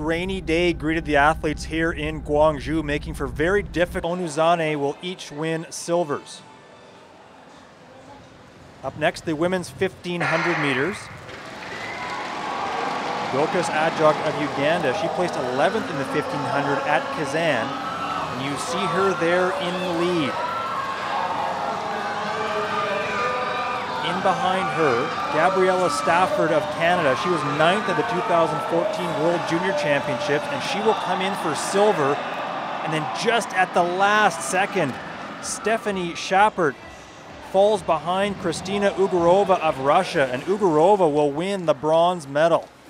Rainy day greeted the athletes here in Gwangju, making for very difficult. Onuzane will each win silvers. Up next, the women's 1500 meters. Dorcas Ajok of Uganda, she placed 11th in the 1500 at Kazan, and you see her there in the lead. In behind her, Gabriella Stafford of Canada. She was 9th at the 2014 World Junior Championships, and she will come in for silver. And then just at the last second, Stephanie Shapert falls behind Kristina Ugurova of Russia, and Ugurova will win the bronze medal.